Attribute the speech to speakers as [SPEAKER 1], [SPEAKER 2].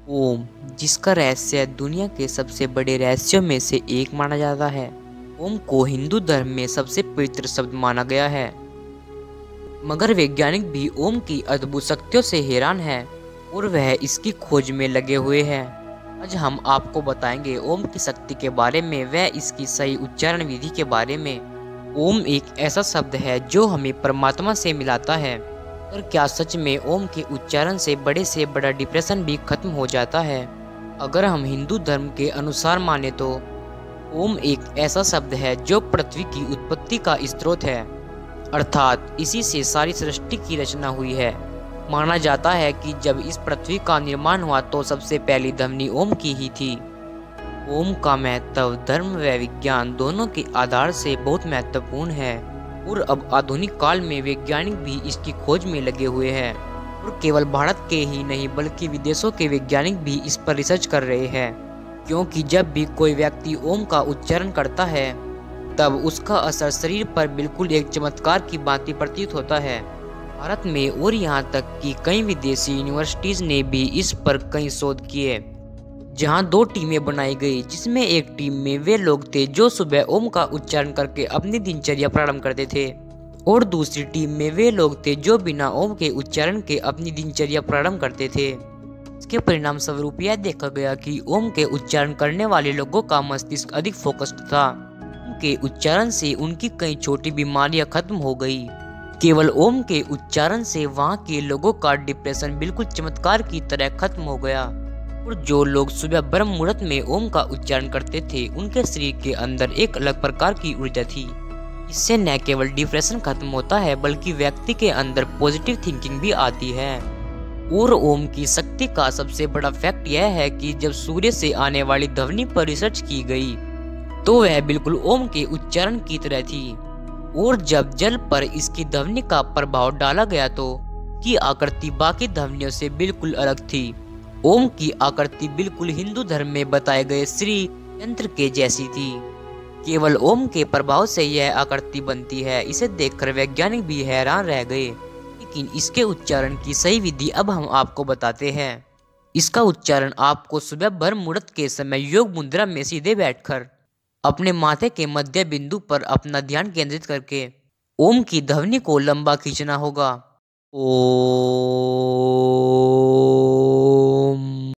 [SPEAKER 1] ओम, जिसका रहस्य दुनिया के सबसे बड़े रहस्यों में से एक माना जाता है। ओम को हिंदू धर्म में सबसे पवित्र शब्द माना गया है, मगर वैज्ञानिक भी ओम की अद्भुत शक्तियों से हैरान है और वह इसकी खोज में लगे हुए हैं। आज हम आपको बताएंगे ओम की शक्ति के बारे में, वह इसकी सही उच्चारण विधि के बारे में। ओम एक ऐसा शब्द है जो हमें परमात्मा से मिलाता है। और क्या सच में ओम के उच्चारण से बड़ा डिप्रेशन भी खत्म हो जाता है? अगर हम हिंदू धर्म के अनुसार माने तो ओम एक ऐसा शब्द है जो पृथ्वी की उत्पत्ति का स्रोत है, अर्थात इसी से सारी सृष्टि की रचना हुई है। माना जाता है कि जब इस पृथ्वी का निर्माण हुआ तो सबसे पहली ध्वनि ओम की ही थी। ओम का महत्व धर्म व विज्ञान दोनों के आधार से बहुत महत्वपूर्ण है और अब आधुनिक काल में वैज्ञानिक भी इसकी खोज में लगे हुए हैं। और केवल भारत के ही नहीं बल्कि विदेशों के वैज्ञानिक भी इस पर रिसर्च कर रहे हैं, क्योंकि जब भी कोई व्यक्ति ओम का उच्चारण करता है तब उसका असर शरीर पर बिल्कुल एक चमत्कार की भांति प्रतीत होता है। भारत में और यहाँ तक कि कई विदेशी यूनिवर्सिटीज ने भी इस पर कई शोध किए, जहाँ दो टीमें बनाई गई, जिसमें एक टीम में वे लोग थे जो सुबह ओम का उच्चारण करके अपनी दिनचर्या प्रारंभ करते थे, और दूसरी टीम में वे लोग थे जो बिना ओम के उच्चारण के अपनी दिनचर्या प्रारंभ करते थे। इसके परिणाम स्वरूप यह देखा गया कि ओम के उच्चारण करने वाले लोगों का मस्तिष्क अधिक फोकस्ड था। ओम के उच्चारण से उनकी कई छोटी बीमारियां खत्म हो गई। केवल ओम के उच्चारण से वहां के लोगों का डिप्रेशन बिल्कुल चमत्कार की तरह खत्म हो गया। और जो लोग सुबह ब्रह्म मुहूर्त में ओम का उच्चारण करते थे उनके शरीर के अंदर एक अलग प्रकार की ऊर्जा थी। इससे न केवल डिप्रेशन खत्म होता है बल्कि व्यक्ति के अंदर पॉजिटिव थिंकिंग भी आती है। और ओम की शक्ति का सबसे बड़ा फैक्ट यह है कि जब सूर्य से आने वाली ध्वनि पर रिसर्च की गई तो वह बिल्कुल ओम के उच्चारण की तरह थी, और जब जल पर इसकी ध्वनि का प्रभाव डाला गया तो की आकृति बाकी ध्वनियों से बिल्कुल अलग थी। ओम की आकृति बिल्कुल हिंदू धर्म में बताए गए श्री यंत्र के जैसी थी। केवल ओम के प्रभाव से यह आकृति बनती है। इसे देखकर वैज्ञानिक भी हैरान रह गए, लेकिन इसके उच्चारण की सही विधि अब हम आपको बताते हैं। इसका उच्चारण आपको सुबह ब्रह्म मुहूर्त के समय योग मुद्रा में सीधे बैठकर अपने माथे के मध्य बिंदु पर अपना ध्यान केंद्रित करके ओम की ध्वनि को लंबा खींचना होगा। ओ